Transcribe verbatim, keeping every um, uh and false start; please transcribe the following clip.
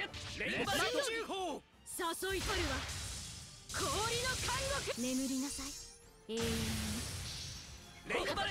連番重砲誘い取るわ氷の監獄。眠りなさい永遠に。